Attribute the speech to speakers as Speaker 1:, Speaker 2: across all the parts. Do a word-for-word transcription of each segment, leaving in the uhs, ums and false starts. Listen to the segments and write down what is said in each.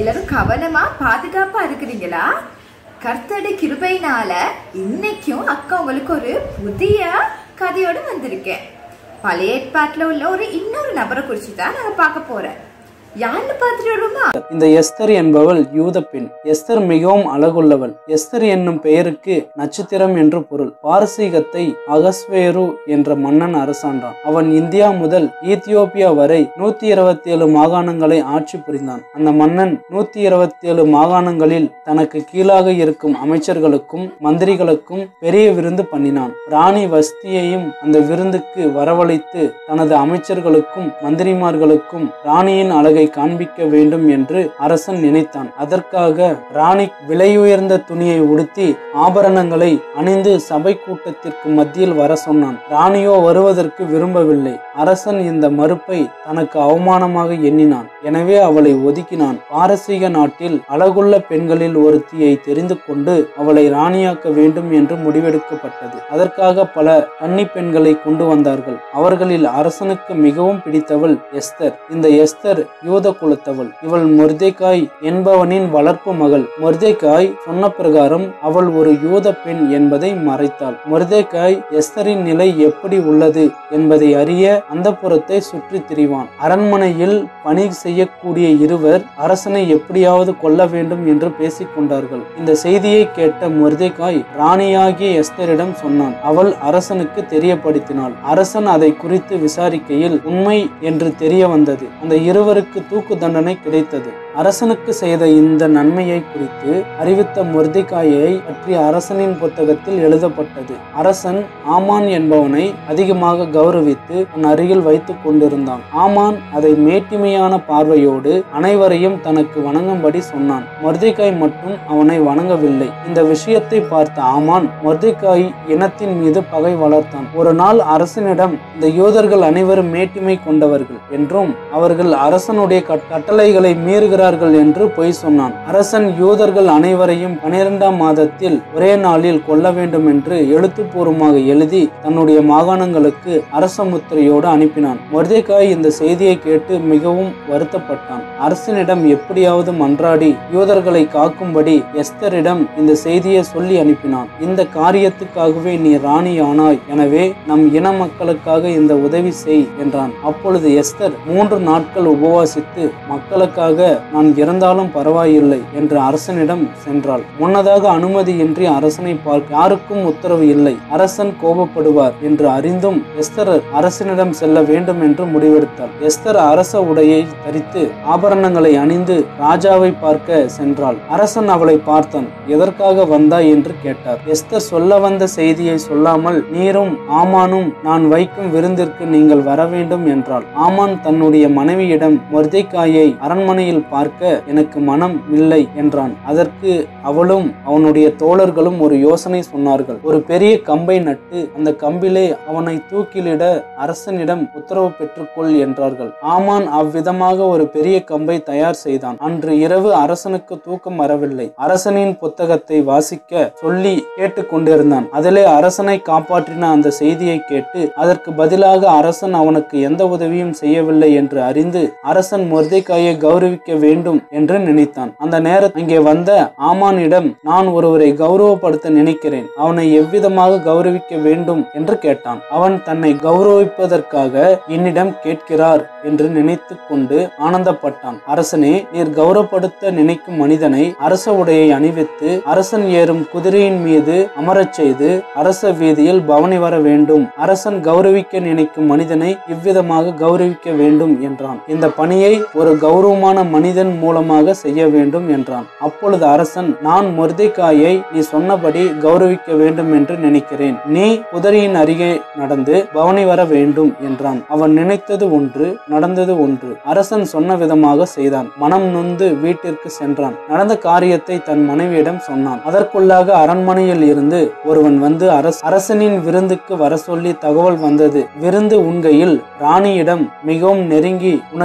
Speaker 1: எல்லாரும் கவனமா பாதுகாப்பா இருக்கிறீங்களா? கர்த்தருடைய கிருபையினால இன்னைக்கும் அக்கா உங்களுக்கு ஒரு புதிய கதையோடு வந்திருக்கேன். பழைய ஏற்பாட்டுல உள்ள ஒரு இன்னொரு நபரை குறிச்சு தான் நாங்க பார்க்க போறேன். யாருன்னு பார்த்துட்டு வருமா?
Speaker 2: இந்த எஸ்தர் என்பவள் யூத பெண். எஸ்தர் மிகவும் அழகுள்ளவள். எஸ்தர் என்னும் பெயருக்கு நட்சத்திரம் என்று பொருள். பாரசீகத்தை அகஸ்வேரு என்ற மன்னன் அரசாண்டான். அவன் இந்தியா முதல் ஈத்தியோப்பியா வரை நூத்தி இருபத்தி ஏழு மாகாணங்களை ஆட்சி புரிந்தான். அந்த மன்னன் நூத்தி இருபத்தி ஏழு மாகாணங்களில் தனக்கு கீழாக இருக்கும் அமைச்சர்களுக்கும் மந்திரிகளுக்கும் பெரிய விருந்து பண்ணினான். ராணி வஸ்தியையும் அந்த விருந்துக்கு வரவழைத்து தனது அமைச்சர்களுக்கும் மந்திரிமார்களுக்கும் ராணியின் அழகை காண்பிக்க வேண்டும் என்று அரசன் நினைத்தான். அதற்காக ராணி விலையுயர்ந்த துணியை உடுத்தி ஆபரணங்களை அணிந்து சபை கூட்டத்திற்கு மத்தியில் வர சொன்னான். ராணியோ வருவதற்கு விரும்பவில்லை. அரசன் இந்த மறுப்பை தனக்கு அவமானமாக எண்ணினான். எனவே அவளை ஒதுக்கினான். பாரசீக நாட்டில் அழகுள்ள பெண்களில் ஒருத்தியை தெரிந்து கொண்டு அவளை ராணியாக்க வேண்டும் என்று முடிவெடுக்கப்பட்டது. அதற்காக பல கன்னி பெண்களை கொண்டு வந்தார்கள். அவர்களில் அரசனுக்கு மிகவும் பிடித்தவள் எஸ்தர். இந்த எஸ்தர் யூத குலத்தவள். இவள் மொர்தெகாய் என்பவனின் வளர்ப்பு மகள். மொர்தெகாய் சொன்ன பிரகாரம் அவள் ஒரு யூத பெண் என்பதை மறைத்தாள். மொர்தெகாய் எஸ்தரின் நிலை எப்படி உள்ளது என்பதை அறிய அந்த புறத்தை சுற்றி திரிவான். அரண்மனையில் பணி செய்யக்கூடிய இருவர் அரசனை எப்படியாவது கொல்ல வேண்டும் என்று பேசிக் கொண்டார்கள். இந்த செய்தியை கேட்ட மொர்தெகாய் ராணியாகிய எஸ்தரிடம் சொன்னான். அவள் அரசனுக்கு தெரியப்படுத்தினாள். அரசன் அதை குறித்து விசாரிக்கையில் உண்மை என்று தெரிய வந்தது. அந்த இருவருக்கு தூக்கு தண்டனை கிடைத்தது. அரசனுக்கு செய்த இந்த நன்மையை குறித்து அறிவித்த மொர்தெகாயை பற்றி அரசனின் புத்தகத்தில் எழுதப்பட்டது. அரசன் ஆமான் என்பவனை அதிகமாக கௌரவித்து தன் அருகில் வைத்துக் கொண்டிருந்தான். ஆமான் அதை மேட்டிமையான பார்வையோடு அனைவரையும் தனக்கு வணங்கும்படி சொன்னான். மொர்தெகாய் மட்டும் அவனை வணங்கவில்லை. இந்த விஷயத்தை பார்த்த ஆமான் மொர்தெகாய் இனத்தின் மீது பகை வளர்த்தான். ஒரு நாள் அரசனிடம் இந்த யூதர்கள் அனைவரும் மேட்டிமை கொண்டவர்கள் என்றும் அவர்கள் அரசனுடைய கட்டளைகளை மீறுகிறார்கள் என்று பொய் சொன்னான். அரசன் யூதர்கள் அனைவரையும் பனிரெண்டாம் மாதத்தில் ஒரே நாளில் கொல்ல வேண்டும் என்று எழுத்துப்பூர்வமாக எழுதி தன்னுடைய மாகாணங்களுக்கு அரச முத்திரையோடு அனுப்பினான். மொர்தெகாய் இந்த செய்தியை கேட்டு மிகவும் வருத்தப்பட்டான். அரசனிடம் எப்படியாவது மன்றாடி யூதர்களை காக்கும்படி எஸ்தரிடம் இந்த செய்தியை சொல்லி அனுப்பினான். இந்த காரியத்துக்காகவே நீ ராணி ஆனாய். எனவே நம் இன மக்களுக்காக இந்த உதவி செய் என்றான். அப்பொழுது எஸ்தர் மூன்று நாட்கள் உபவாசித்து மக்களுக்காக நான் இறந்தாலும் பரவாயில்லை என்று அரசனிடம் சென்றாள். முன்னதாக அனுமதியின்றி அரசனை பார்க்க யாருக்கும் உத்தரவு இல்லை. அரசன் கோபப்படுவார் என்று அறிந்தும் எஸ்தர் அரசனிடம் செல்ல வேண்டும் என்று முடிவெடுத்தாள். எஸ்தர் அரச உடையை தரித்து ஆபரணங்களை அணிந்து ராஜாவை பார்க்க சென்றாள். அரசன் அவளை பார்த்தான். எதற்காக வந்தாய் என்று கேட்டார். எஸ்தர் சொல்ல வந்த செய்தியை சொல்லாமல் நீரும் ஆமானும் நான் வைக்கும் விருந்திற்கு நீங்கள் வர வேண்டும் என்றாள். ஆமான் தன்னுடைய மனைவியிடம் மொர்தெகாயை அரண்மனையில் பார்க்க எனக்கு மனம் இல்லை என்றான். அதற்கு அவளும் அவனுடைய தோழர்களும் ஒரு யோசனை சொன்னார்கள். ஒரு பெரிய கம்பை நட்டு அந்த கம்பிலே அவனை தூக்கிலிட அரசனிடம் உத்தரவு பெற்றுக்கொள் என்றார்கள். ஆமான் அவ்விதமாக ஒரு பெரிய கம்பை தயார் செய்தான். அன்று இரவு அரசனுக்கு தூக்கம் வரவில்லை. அரசனின் புத்தகத்தை வாசிக்க சொல்லி கேட்டுக் கொண்டிருந்தான். அதிலே அரசனை காப்பாற்றின அந்த செய்தியை கேட்டு அதற்கு பதிலாக அரசன் அவனுக்கு எந்த உதவியும் செய்யவில்லை என்று அறிந்து அரசன் மொர்தெகாயை கௌரவிக்க வேண்டும் என்று நினைத்தான். அந்த நேரத்தில் அங்கே வந்த ஆமானிடம் நான் ஒருவரை கௌரவப்படுத்த நினைக்கிறேன். அவனை எவ்விதமாக கௌரவிக்க வேண்டும் என்று கேட்டான். அவன் தன்னை கௌரவிப்பதற்காக என்னிடம் கேட்கிறார் என்று நினைத்து கொண்டு ஆனந்தப்பட்டான். அரசனே, நீர் கௌரவப்படுத்த நினைக்கும் மனிதனை அரச உடையை அணிவித்து அரசன் ஏறும் குதிரையின் மீது அமரச் செய்து அரச வீதியில் பவனி வர வேண்டும். அரசன் கௌரவிக்க நினைக்கும் மனிதனை இவ்விதமாக கௌரவிக்க வேண்டும் என்றான். இந்த பணியை ஒரு கௌரவமான மனிதன் மூலமாக செய்ய வேண்டும் என்றான். அப்பொழுது அரசன் நான் மொர்தெகாயை நீ சொன்னபடி கௌரவிக்க வேண்டும் என்று நினைக்கிறேன். நீ குதிரையின் அருகே நடந்து பவனி வர வேண்டும் என்றான். அவன் நினைத்தது ஒன்று, நடந்தது ஒன்று. அரசன் சொன்ன விதமாக செய்தான். மனம் நொந்து வீட்டிற்கு சென்றான். நடந்த காரியத்தை தன் மனைவியிடம் சொன்னான். அதற்குள்ளாக அரண்மனையில் இருந்து ஒருவன் வந்து அரச அரசனின் விருந்துக்கு வர சொல்லி தகவல் வந்தது. விருந்து உண்கையில் ராணியிடம் மிகவும் நெருங்கி உனக்கு என்ன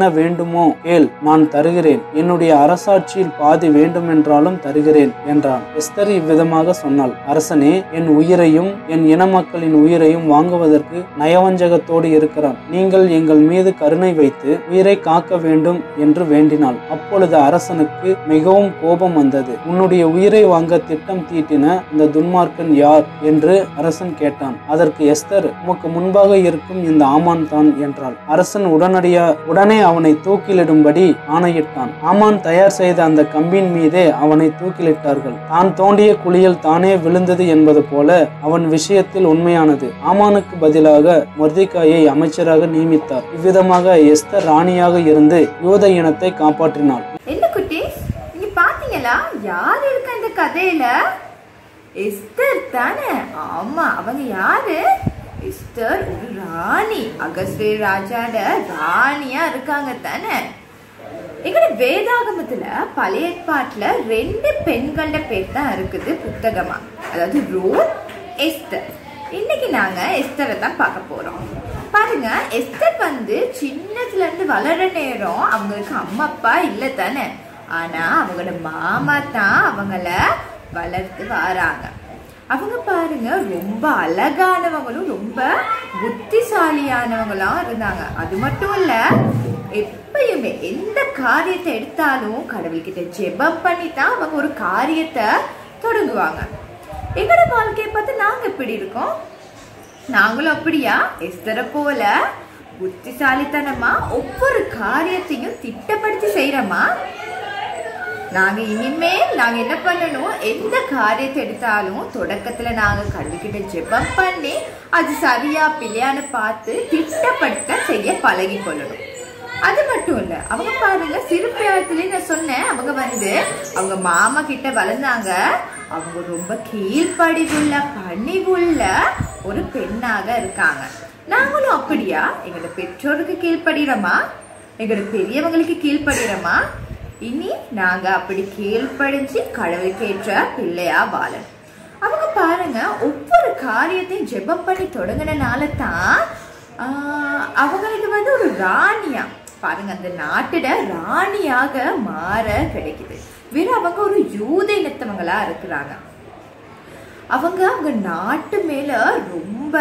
Speaker 2: என்ன வேண்டுமோ கேள், நான் தருகிறேன். என்னுடைய அரசாட்சியில் பாதி வேண்டுமென்றாலும் தருகிறேன் என்றான். எஸ்தர் இவ்விதமாக சொன்னாள், அரசனே, என் உயிரையும் என் இன மக்களின் உயிரையும் வாங்குவதற்கு நயவஞ்சகத்தோடு இருக்கிறான். நீங்கள் எங்கள் மீது கருணை வைத்து உயிரை காக்க வேண்டும் என்று வேண்டினாள். அப்பொழுது அரசனுக்கு மிகவும் கோபம் வந்தது. உன்னுடைய உயிரை வாங்க திட்டம் தீட்டின இந்த துன்மார்க்கன் யார் என்று அரசன் கேட்டான். அதற்கு எஸ்தர், உமக்கு முன்பாக இருக்கும் இந்த ஆமான் தான் என்றாள். அரசன் உடனடியா உடனே அவனை தூக்கிலிடும்படி ஆணையிட்டான். ஆமான் தயார் செய்த அந்த கம்பின் மீதே அவனை தூக்கிலிட்டார்கள். தான் தோண்டிய குழியில் தானே விழுந்தது என்பது போல அவன் விஷயத்தில் உண்மையானது. ஆமானுக்கு பதிலாக மொர்தெகாயை அமைச்சராக நியமித்தார். இவ்விதமாக எஸ்தர் ராணியாக இருந்து யூத இனத்தை காப்பாற்றினாள்.
Speaker 1: என்ன குட்டீஸ், நீங்க பாத்தீங்களா யார் இருக்கா இந்த கதையில? எஸ்தர் தானே? ஆமா, அவங்க யாரு? எஸ்தர் ஒரு ராணி, அகஸ்வேரு ராஜாட ராணியா இருக்காங்க தானே. எங்கட வேதாகமத்துல பழைய ஏற்பாட்டுல ரெண்டு பெண்களோட பேர் தான் இருக்குது புத்தகமா, அதாவது ரூத், எஸ்தர். இன்னைக்கு நாங்க எஸ்தரை தான் பார்க்க போறோம். பாருங்க, எஸ்தர் வந்து சின்னதுல இருந்து வளர நேரம் அவங்களுக்கு அம்மா அப்பா இல்ல தானே. ஆனா அவங்களோட மாமா தான் அவங்கள வளர்த்து வராங்க. அவங்க பாருங்க ரொம்ப அழகானவங்களும் ரொம்ப புத்திசாலியானவங்களா இருந்தாங்க. அது மட்டும் இல்ல, எப்பயுமே எந்த காரியத்தை எடுத்தாலும் கடவுள்கிட்ட ஜெபம் பண்ணி தான் அவங்க ஒரு காரியத்தை தொடங்குவாங்க. எங்களோட வாழ்க்கையை பார்த்து நாங்க எப்படி இருக்கோம்? நாங்களும் அப்படியா எஸ்தரை போல புத்திசாலித்தனமா ஒவ்வொரு காரியத்தையும் திட்டப்படுத்தி செய்யறோமா? நாங்க இனிமேல் நாங்க என்ன பண்ணணும், எந்த காரியத்தை எடுத்தாலும் தொடக்கத்துல நாங்க கடவுள்கிட்ட ஜெபம் பண்ணி அது சரியா பிள்ளையான்னு பார்த்து திட்டப்படுத்த செய்ய பழகி கொள்ளணும். அது மட்டும் இல்ல, அவங்க பாருங்க சிறு பிராயத்திலே நான் சொன்னேன், அவங்க வந்து அவங்க மாமா கிட்ட வளர்ந்தாங்க. அவங்க ரொம்ப கீழ்ப்படிவுள்ள பணிவுள்ள ஒரு பெண்ணாக இருக்காங்க. நாங்களும் அப்படியா எங்களோட பெற்றோருக்கு கீழ்ப்படுகிறோமா? எங்களோட பெரியவங்களுக்கு கீழ்ப்படுகிறோமா? இனி நாங்க அப்படி கீழ்ப்படிஞ்சு கடவுளுக்கு ஏற்ற பிள்ளையா வாழணும். அவங்க பாருங்க ஒவ்வொரு காரியத்தையும் ஜெபம் பண்ணி தொடங்கினால தான் ஆஹ் அவங்களுக்கு வந்து ஒரு ராணியா பாருங்க அந்த நாட்டோட ராணியாக மாற கிடைக்குது. வேற அவங்க ஒரு யூத இனத்தவங்களா இருக்கிறாங்க. அவங்க அவங்க நாட்டு மேல ரொம்ப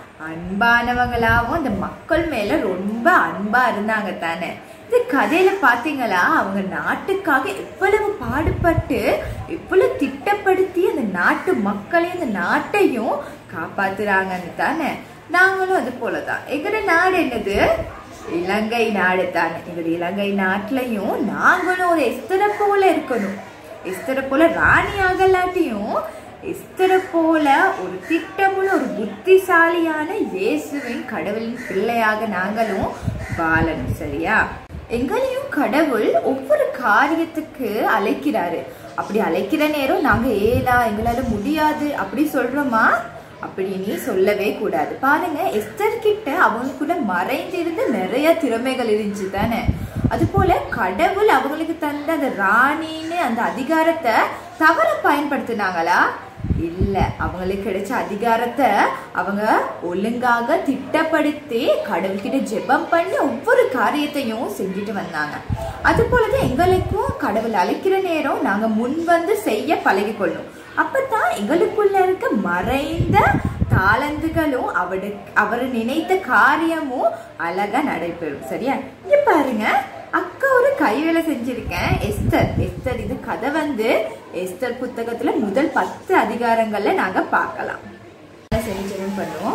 Speaker 1: அன்பானவங்களாவும் அந்த மக்கள் மேல ரொம்ப அன்பா இருந்தாங்க தானே. இந்த கதையில பாத்தீங்களா, அவங்க நாட்டுக்காக எவ்வளவு பாடுபட்டு எவ்வளவு திட்டப்படுத்தி அந்த நாட்டு மக்களையும் அந்த நாட்டையும் காப்பாத்துறாங்கன்னு தானே. நாங்களும் அது போலதான். எங்கட நாடு என்னது? இலங்கை நாடு தானே. எங்களுடைய இலங்கை நாட்டிலையும் நாங்களும் ஒரு எஸ்தரை போல இருக்கணும். எஸ்தரை போல ராணி ஆகலாட்டியும் எஸ்தரை போல ஒரு திட்டமுள்ள ஒரு புத்திசாலியான இயேசுவின் கடவுளின் பிள்ளையாக நாங்களும் வாழணும். சரியா? எங்களையும் கடவுள் ஒவ்வொரு காரியத்துக்கு அழைக்கிறாரு. அப்படி அழைக்கிற நேரம் நாங்க ஏதா எங்களால முடியாது அப்படி சொல்றோமா? அப்படின்னு சொல்லவே கூடாது. பாருங்க, எஸ்தர் கிட்ட அவங்களுக்குள்ள மறைந்திருந்து நிறைய திறமைகள் இருந்துச்சு தானே. அது போல கடவுள் அவங்களுக்கு தந்த அந்த ராணின்னு அந்த அதிகாரத்தை தவற பயன்படுத்தினாங்களா? இல்ல, அவங்களுக்கு கிடைச்ச அதிகாரத்தை அவங்க ஒழுங்காக திட்டப்படுத்தி கடவுள்கிட்ட ஜெபம் பண்ணி ஒவ்வொரு காரியத்தையும் செஞ்சுட்டு வந்தாங்க. அது போலதான் எங்களுக்கும் கடவுள் அழைக்கிற நேரம் நாங்க முன் வந்து செய்ய பழகி கொள்ளணும். அப்பதான் எங்களுக்குள்ள இருக்க மறைந்த தாளந்துகளும் அவரு அவரு நினைத்த காரியமும் அழகா நடைபெறும். சரியா? இங்க பாருங்க, அக்கா ஒரு கைவேலை செஞ்சிருக்கேன். எஸ்தர் எஸ்தர் இது கதை வந்து எஸ்தர் புத்தகத்துல முதல் பத்து அதிகாரங்கள்ல நாங்க பார்க்கலாம். செஞ்சோம் பண்ணுவோம்.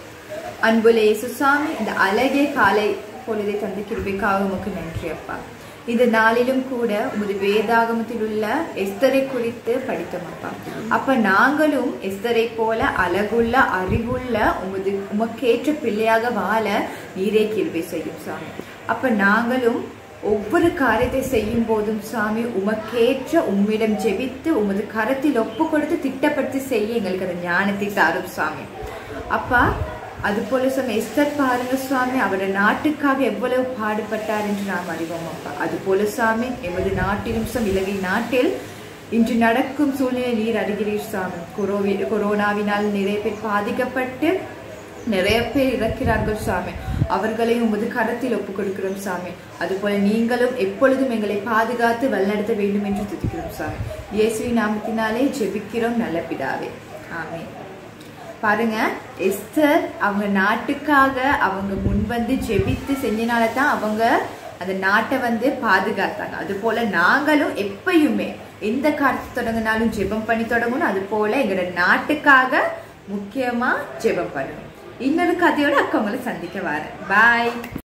Speaker 1: அன்புள்ள இயேசு சாமி, இந்த அழகிய காலை பொழுதை தந்த கிருபைக்காக உமக்கு நன்றி அப்பா. இந்த நாளிலும் கூட உமது வேதாகமத்தில் உள்ள எஸ்தரை குறித்து படித்தோம் அப்பா. அப்ப நாங்களும் எஸ்தரை போல அழகுள்ள அறிவுள்ள உமது உமக்கேற்ற பிள்ளையாக வாழ நீரே கிருபை செய்யும் சாமி. அப்ப நாங்களும் ஒவ்வொரு காரியத்தை செய்யும் போதும் சாமி உமக்கேற்ற உம்மிடம் ஜெபித்து உமது கரத்தில் ஒப்பு கொடுத்து திட்டப்படுத்தி செய்ய எங்களுக்கு அந்த ஞானத்தை தாரும் சாமி. அப்பா, அது போல சாமி எஸ்தர் பாருங்க சுவாமி, அவருடைய நாட்டுக்காக எவ்வளவு பாடுபட்டார் என்று நாம் அறிவோம் அப்பா. அது போல சாமி எமது நாட்டிலும் சாமி இலங்கை நாட்டில் இன்று நடக்கும் சூழ்நிலை நீர் அறிகிறீர் சாமி. கொரோவி கொரோனாவினால் நிறைய பேர் பாதிக்கப்பட்டு நிறைய பேர் இறக்கிறார்கள் சாமி. அவர்களையும் உமது கரத்தில் ஒப்புக் கொடுக்கிறோம் சாமி. அதுபோல நீங்களும் எப்பொழுதும் எங்களை பாதுகாத்து வழிநடத்த வேண்டும் என்று துதிக்கிறோம் சாமி. இயேசுவின் நாமத்தினாலே ஜெபிக்கிறோம் நல்ல பிதாவே, ஆமென். பாருங்க, எஸ்தர் அவங்க நாட்டுக்காக அவங்க முன் வந்து ஜெபித்து செஞ்சனால தான் அவங்க அந்த நாட்டை வந்து பாதுகாத்தாங்க. அது போல நாங்களும் எப்பயுமே எந்த காரியத்தை தொடங்கினாலும் ஜெபம் பண்ணி தொடங்கணும். அது போல எங்களோட நாட்டுக்காக முக்கியமா ஜெபம் பண்ணணும். இன்னொரு கதையோட அக்கா உங்களை சந்திக்க வரேன். பாய்.